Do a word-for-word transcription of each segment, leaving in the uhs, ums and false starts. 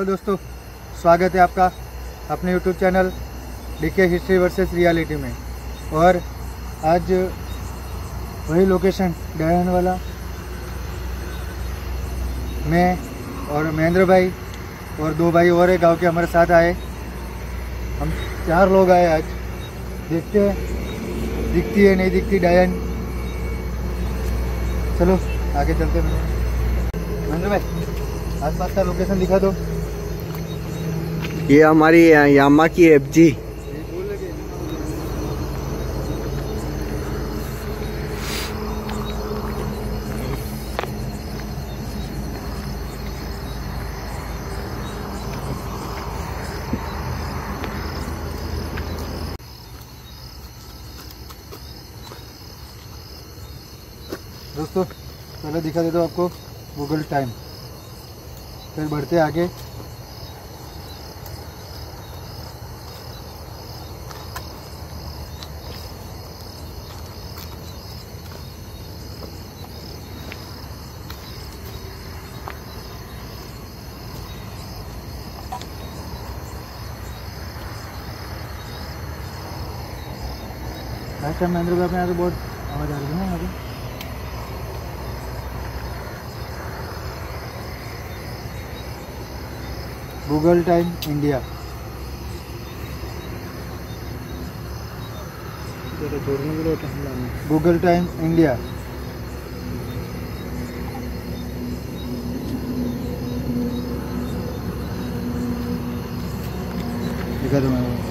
दोस्तों, स्वागत है आपका अपने YouTube channel DK history versus reality में। और आज वही लोकेशन डायन वाला, मैं और महेंद्र भाई और दो भाई और एक गांव के हमारे साथ आए। हम चार लोग आए आज। देखते हैं दिखती है नहीं दिखती डायन। चलो आगे चलते हैं। महेंद्र भाई आसपास का लोकेशन दिखा दो। ये हमारी यामा की एफ जी। दोस्तों पहले दिखा देता हूँ आपको गूगल टाइम, फिर बढ़ते आगे। लास्ट टाइम महेंद्र भाई अपने यहाँ तो बहुत आवाज़ आ रही है ना यहाँ पे। Google time India. Google time India. दिखा दो मैंने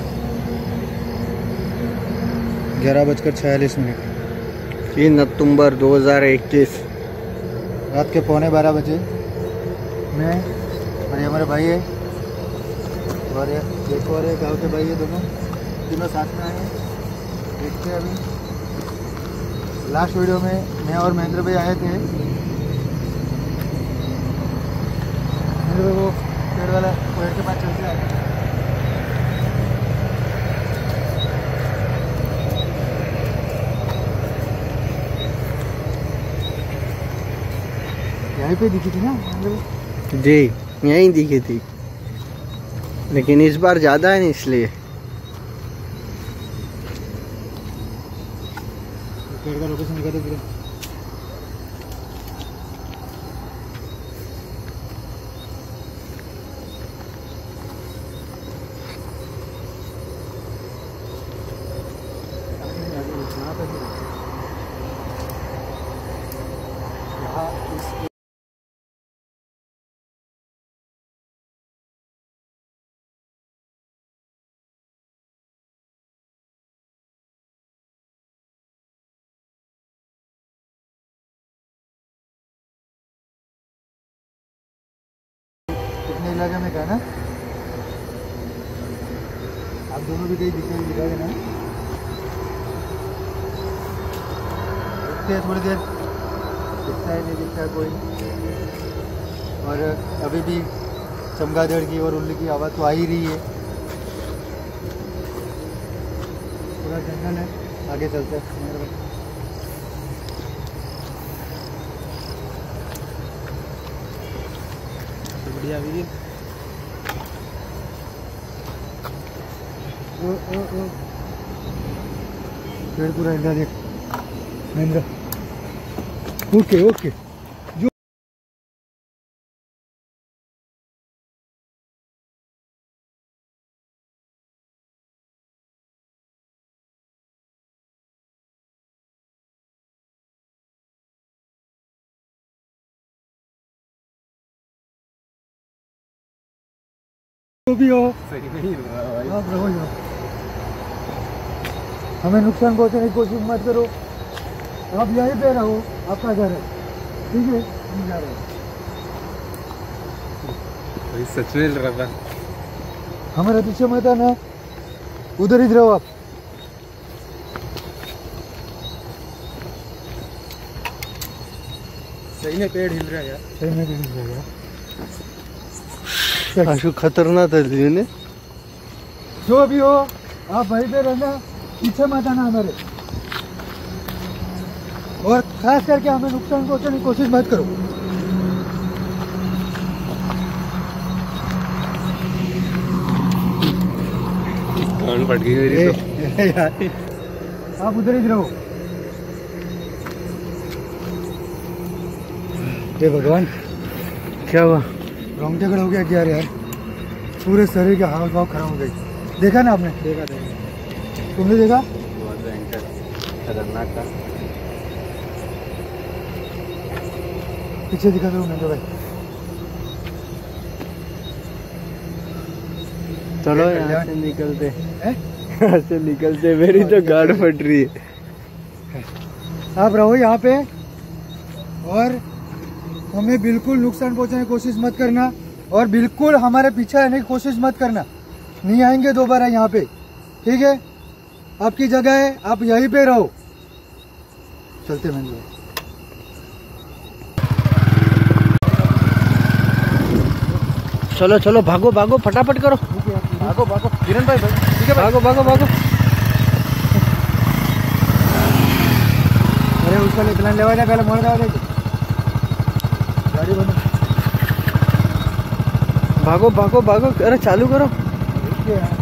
ग्यारह बजकर छियालीस मिनट तीन अक्टूबर दो हज़ार इक्कीस रात के पौने बारह बजे। मैं और ये हमारे भाई है और एक और गाँव के भाई है, दोनों तीनों साथ में आए हैं। देखते हैं अभी। लास्ट वीडियो में मैं और महेंद्र भाई आए थे। महेंद्र भाई वो पेड़ वाला पेड़ के पास चलते आए। यहीं पे दिखी थी ना महेंद्र भाई? जी यहीं दिखी थी, लेकिन इस बार ज़्यादा है ना इसलिए। पेड़ का लोकेशन दिखा दो पूरा। कितने इलाके में का ना आप दोनों भी कहीं दिखे दिखा देना। देखते हैं थोड़ी देर, दिखता है नहीं दिखता है कोई। और अभी भी चमगादड़ की और उल्लू की आवाज़ तो आ ही रही है। पूरा जंगल है। आगे चलते हैं। बढ़िया वीडियो। ओ ओ ओ पेड़ पूरा हिला देख महेंद्र। ओके ओके जो भी हो सही नहीं हुआ भाई। आप रहो यहाँ, हमें नुकसान पहुंचाने की कोशिश मत करो। आप यहीं पे रहो, आपका घर है, ठीक है? हम जा रहे हैं। भाई सच में लग रहा था। हमारे पीछे मत आना, उधर ही रहो आप। सही में पेड़ हिल रहा है यार। सही में पेड़ हिल रहा है यार। आशु खतरनाक है ने। जो भी हो आप वहीं पे रहना, पीछे मत आना हमारे। और खास करके हमें नुकसान पहुंचाने की कोशिश मत करो। कौन फट गई मेरी ए, तो। ए, यार आप उधर ही रहो। हे भगवान, क्या हुआ? रोंगटे खड़े हो गया क्या यार, पूरे शरीर के हाव भाव खराब हो गई। देखा ना आपने? देखा देखा तुमने देखा? खतरनाक था। पीछे दिखा दो नंदू भाई। चलो यहाँ से निकलते, हैं? यहाँ से निकलते, मेरी तो गाड़ फट रही है। आप रहो यहाँ पे और हमें बिल्कुल नुकसान पहुंचाने की कोशिश मत करना और बिल्कुल हमारे पीछे आने की कोशिश मत करना। नहीं आएंगे दोबारा यहाँ पे, ठीक है? आपकी जगह है, आप यहीं पे रहो। चलते मैं चलो चलो, भागो भागो, फटाफट करो, भागो भागो किरण भाई भाई ठीक है भागो भागो भागो। अरे उसको निकलने लेवा जाए, पहले मोड़ दे गाड़ी बंद। भागो भागो भागो, अरे चालू करो। ठीक है।